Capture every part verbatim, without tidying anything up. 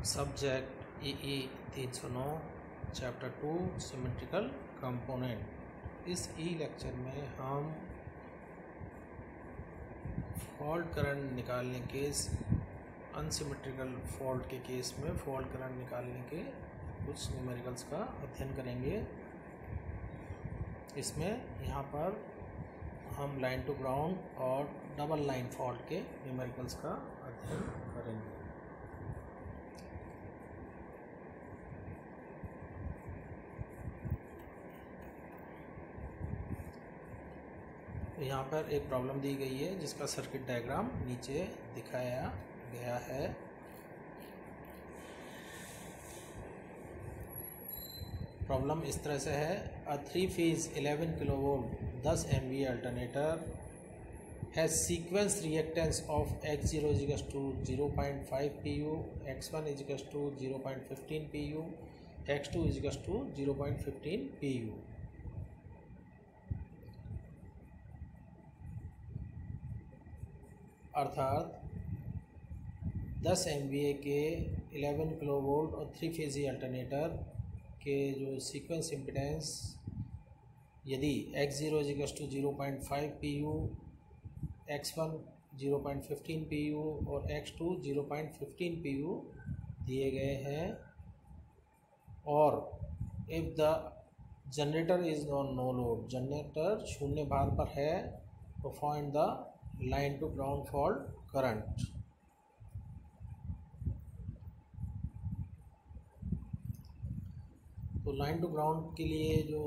Subject ई E तीन सौ नौ चैप्टर टू सिमेट्रिकल कंपोनेंट। इस ई लेक्चर में हम फॉल्ट करंट निकालने के अनसिमेट्रिकल फॉल्ट के केस में फॉल्ट करंट निकालने के कुछ न्यूमेरिकल्स का अध्ययन करेंगे। इसमें यहाँ पर हम लाइन टू ग्राउंड और डबल लाइन फॉल्ट के न्यूमेरिकल्स का अध्ययन करेंगे। यहाँ पर एक प्रॉब्लम दी गई है जिसका सर्किट डायग्राम नीचे दिखाया गया है। प्रॉब्लम इस तरह से है, a three phase eleven kilovolt ten M V alternator has sequence reactance of X zero equals to zero point five P U, X one equals to zero point fifteen P U, X two equals to zero point fifteen P U. अर्थात ten M V A के eleven kilo volt और three phase alternator के जो sequence impedance यदि X zero equals to zero point five P U, X one zero point fifteen P U और X two zero point fifteen P U दिए गए हैं, और if the generator is on no load, generator शून्य भार पर है, तो find the line to ground fault current. तो लाइन टू ग्राउंड के लिए जो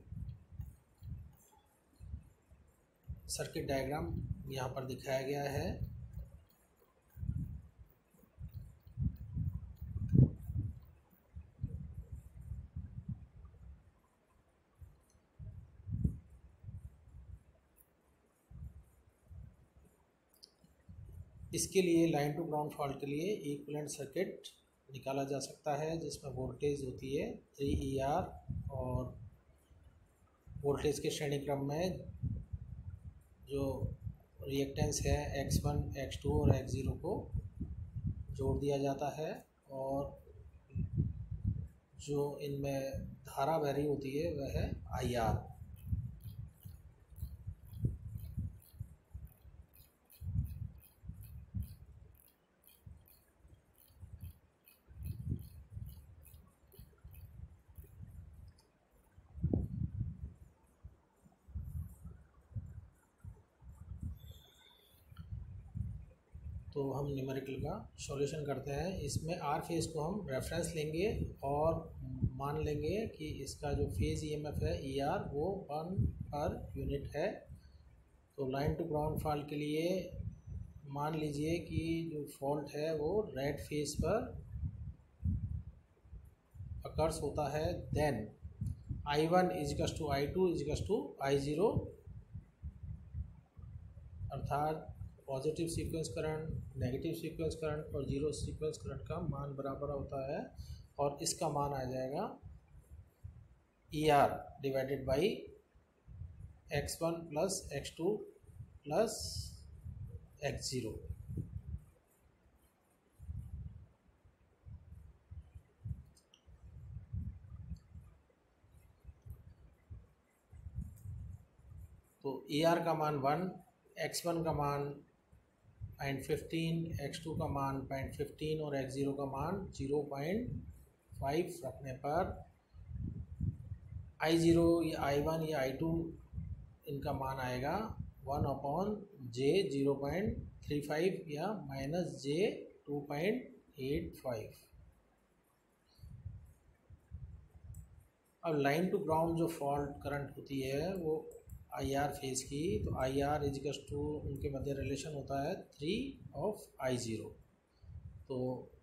सर्किट डायग्राम यहाँ पर दिखाया गया है, इसके लिए लाइन टू ग्राउंड फॉल्ट के लिए इक्विवेलेंट सर्किट निकाला जा सकता है जिसमें वोल्टेज होती है थ्री ई आर, और वोल्टेज के श्रेणी क्रम में जो रिएक्टेंस है एक्स वन, एक्स टू और एक्स ज़ीरो को जोड़ दिया जाता है, और जो इनमें धारा बह होती है वह है आई आर। तो हम न्यूमेरिकल का सॉल्यूशन करते हैं। इसमें आर फेज़ को हम रेफरेंस लेंगे और मान लेंगे कि इसका जो फेज़ ईएमएफ है ई आर वो वन पर यूनिट है। तो लाइन टू ग्राउंड फॉल्ट के लिए मान लीजिए कि जो फॉल्ट है वो रेड फेज़ पर अकर्स होता है, then I one equals to I two equals to I zero, अर्थात positive sequence current, negative sequence current और जीरो सीक्वेंस करंट का मान बराबर होता है, और इसका मान आ जाएगा E R divided by X one plus X two plus X zero. तो ई आर का मान वन, एक्स वन का मान पॉइंट फिफ्टीन, एक्स टू का मान पॉइंट फिफ्टीन और एक्स ज़ीरो का मान ज़ीरो पॉइंट फाइव रखने पर आई ज़ीरो या आई वन या आई टू इनका मान आएगा one upon J zero point three five या minus J two point eight five. अब लाइन टू ग्राउंड जो फॉल्ट करंट होती है वो आई आर फेज़ की, तो आई आर इजिकल्स टू उनके मध्य रिलेशन होता है थ्री ऑफ आई ज़ीरो। तो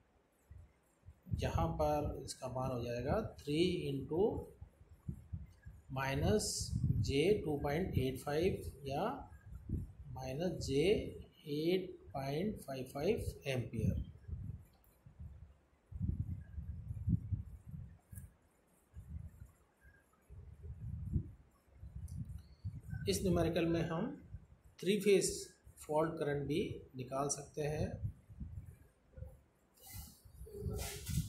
यहाँ पर इसका मान हो जाएगा three into minus J two point eight five या minus J eight point five five ampere. इस न्यूमेरिकल में हम थ्री फेज फॉल्ट करंट भी निकाल सकते हैं।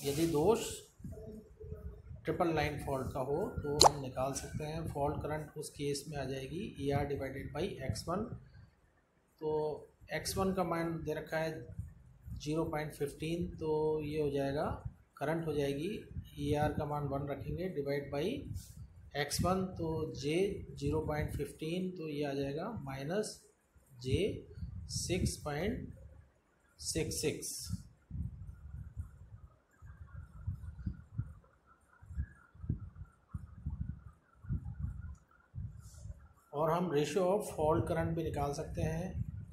यदि दोष ट्रिपल लाइन फॉल्ट का हो तो हम निकाल सकते हैं। फॉल्ट करंट उस केस में आ जाएगी E R divided by X one. तो एक्स वन का मान दे रखा है ज़ीरो पॉइंट फिफ्टीन, तो ये हो जाएगा करंट हो जाएगी ई आर का मान वन रखेंगे डिवाइड बाई एक्स वन, तो जे ज़ीरो पॉइंट फिफ्टीन, तो ये आ जाएगा minus J six point six six. और हम रेशियो ऑफ फॉल्ट करंट भी निकाल सकते हैं।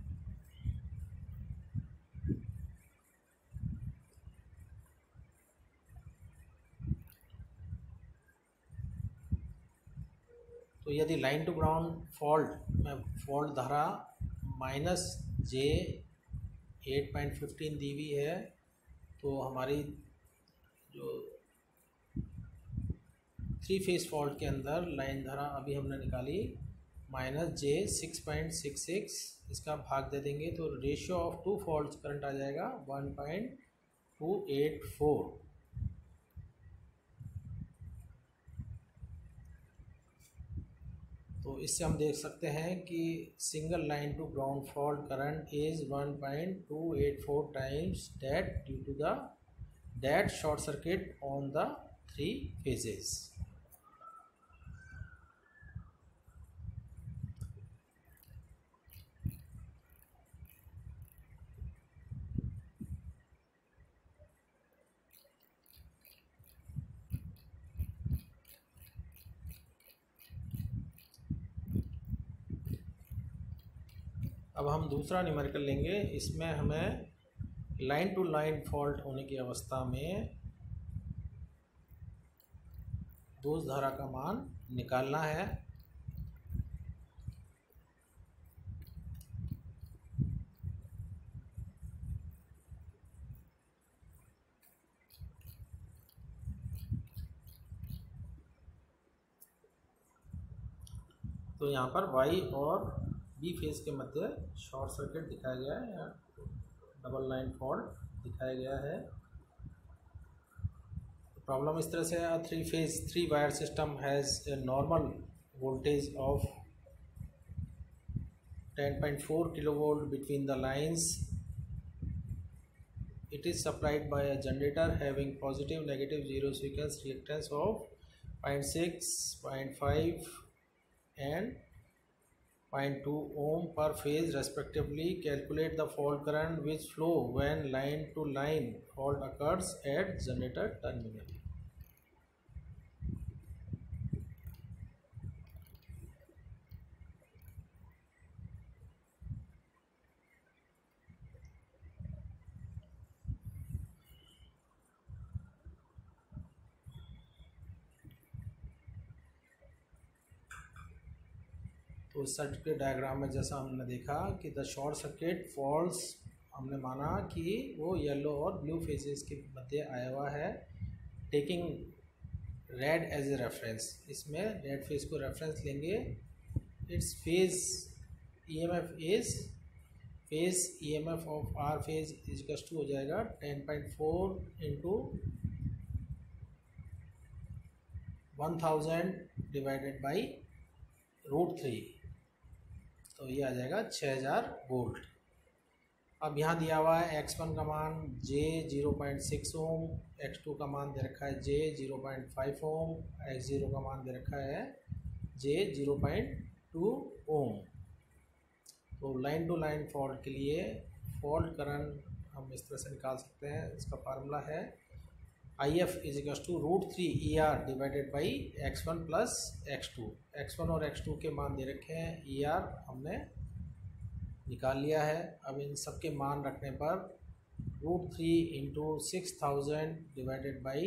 तो यदि लाइन टू ग्राउंड फॉल्ट में फॉल्ट धारा minus J eight point fifteen दी हुई है, तो हमारी जो थ्री फेज फॉल्ट के अंदर लाइन धारा अभी हमने निकाली minus J six point six six, इसका भाग दे देंगे तो ratio of two fault current आ जाएगा one point two eight four. तो इससे हम देख सकते हैं कि single line to ground fault current is one point two eight four times that due to the that short circuit on the three phases. अब हम दूसरा न्यूमेरिकल लेंगे। इसमें हमें लाइन टू लाइन फॉल्ट होने की अवस्था में दोष धारा का मान निकालना है। तो यहाँ पर वाई और बी फेज के मध्य शॉर्ट सर्किट दिखाया गया है या डबल लाइन फॉल्ट दिखाया गया है। प्रॉब्लम इस तरह से है, three phase three wire system has a normal voltage of ten point four kilovolt between the lines. It is supplied by a generator having positive negative zero sequence reactance of zero point six, zero point five and zero point two ohm per phase respectively. Calculate the fault current which flow when line to line fault occurs at generator terminal. तो इस circuit diagram में जैसा हमने देखा कि the short circuit false हमने माना कि वो येलो और ब्लू फेजेस के मध्य आया हुआ है, taking red as a reference. इसमें रेड फेज को रेफरेंस लेंगे. Its phase EMF is phase EMF of R phase is to हो जाएगा ten point four into one thousand divided by root three, तो ये आ जाएगा छः हज़ार वोल्ट. अब यहाँ दिया हुआ है एक्स वन का मान J zero point six ohm, X two का मान दे रखा है J zero point five ohm, X zero का मान दे रखा है J zero point two ohm. तो लाइन टू लाइन फॉल्ट के लिए फॉल्ट करंट हम इस तरह से निकाल सकते हैं. इसका फार्मूला है I F is equal to root three E R divided by X one plus X two. X one और एक्स टू के मान दे रखे हैं, ई आर हमने निकाल लिया है. अब इन सब के मान रखने पर root three into six thousand divided by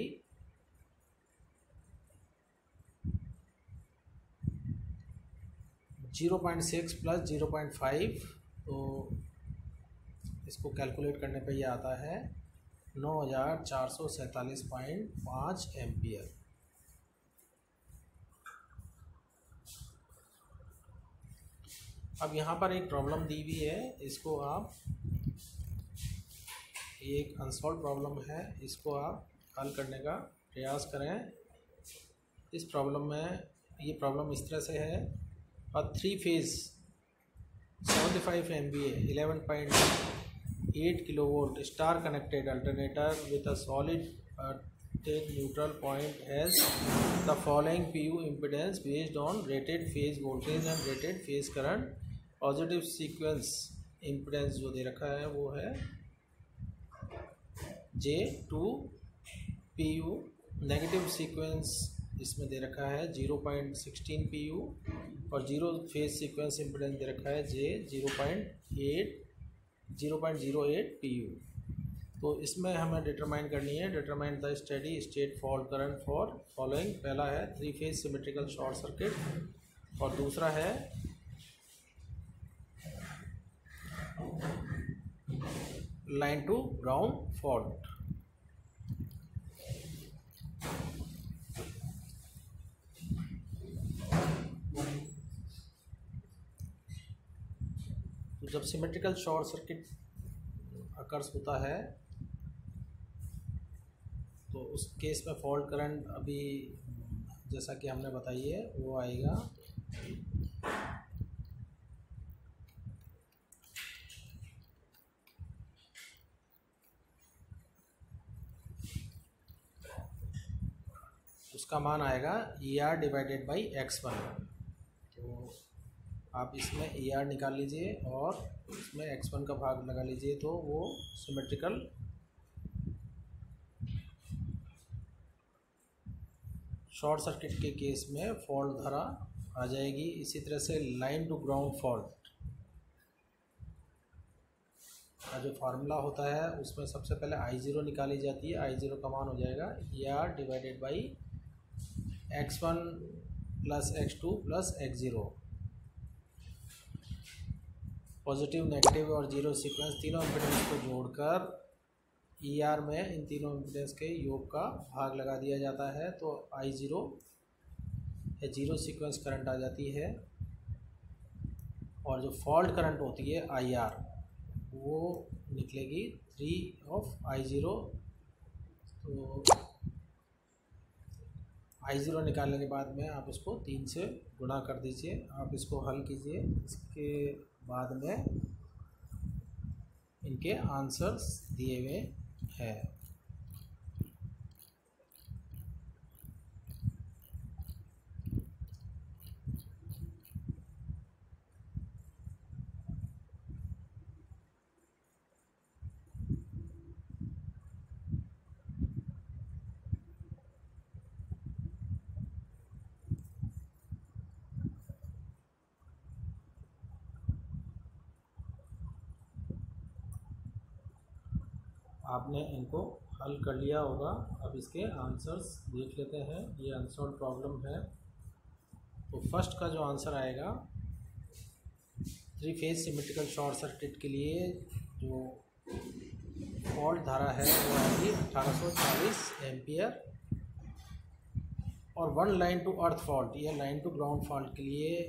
zero point six plus zero point five, तो इसको कैलकुलेट करने पे ये आता है नौ हज़ार चार सौ सैंतालीस पॉइंट पाँच एम्पियर. अब यहाँ पर एक प्रॉब्लम दी हुई है, इसको आप, ये एक अनसॉल्व प्रॉब्लम है, इसको आप हल करने का प्रयास करें। इस प्रॉब्लम में ये प्रॉब्लम इस तरह से है, और three phase seventy five M V A eleven point eight kilo volt star connected alternator with a solid neutral point has the following P U impedance based on rated phase voltage and rated phase current। Positive sequence impedance जो दे रखा है वो है J two P U. Negative sequence इसमें दे रखा है zero point sixteen P U, और जीरो फेज सीक्वेंस इम्पिडेंस दे रखा है J zero point eight zero point zero eight P U. तो इसमें हमें डिटरमाइन करनी है, determine the steady state fault current for following. पहला है three phase symmetrical short circuit, और दूसरा है लाइन टू ग्राउंड फॉल्ट। तो जब सिमेट्रिकल शॉर्ट सर्किट अकर्स होता है तो उस केस में फॉल्ट करंट अभी जैसा कि हमने बताई है वो आएगा उसका मान आएगा E R divided by X one. तो आप इसमें ई आर निकाल लीजिए और इसमें एक्स वन का भाग लगा लीजिए, तो वो सिमेट्रिकल शॉर्ट सर्किट के केस में फॉल्ट धारा आ जाएगी। इसी तरह से लाइन टू ग्राउंड फॉल्ट का जो फार्मूला होता है उसमें सबसे पहले आई ज़ीरो निकाली जाती है। आई ज़ीरो का मान हो जाएगा E R divided by X one plus X two plus X zero. Positive, negative और जीरो सीक्वेंस तीनों इम्पीडेंस को जोड़कर ई आर में इन तीनों इम्पीडेंस के योग का भाग लगा दिया जाता है, तो आई ज़ीरो या जीरो सीक्वेंस करंट आ जाती है। और जो फॉल्ट करंट होती है आई आर वो निकलेगी थ्री ऑफ आई ज़ीरो। तो आई ज़ीरो निकालने के बाद में आप इसको तीन से गुणा कर दीजिए। आप इसको हल कीजिए, इसके बाद में इनके आंसर्स दिए हुए हैं। आपने इनको हल कर लिया होगा। अब इसके आंसर्स देख लेते हैं। ये अनसॉल्व प्रॉब्लम है। तो फर्स्ट का जो आंसर आएगा three phase symmetrical short circuit के लिए जो फॉल्ट धारा है वो आएगी अठारह सौ चालीस एम्पियर। और one line to earth fault या लाइन टू ग्राउंड फॉल्ट के लिए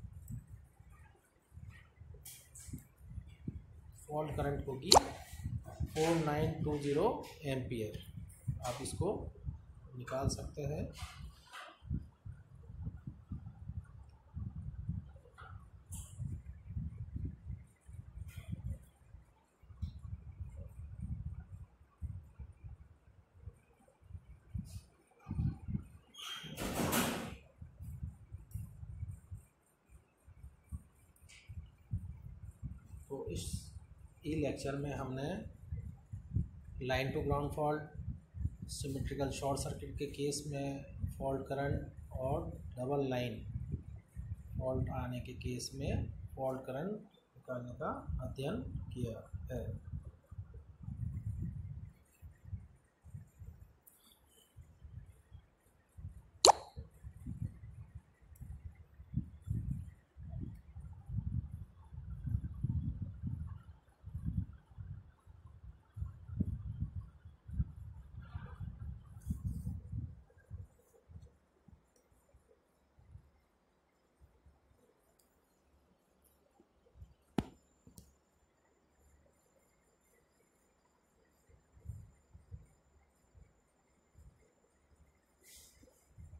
फॉल्ट करंट होगी four nine two zero ampere. आप इसको निकाल सकते हैं। तो इस ई लेक्चर में हमने line to ground fault, symmetrical short circuit के केस में फॉल्ट करंट और डबल लाइन फॉल्ट आने के केस में फॉल्ट करंट निकालने का अध्ययन किया है।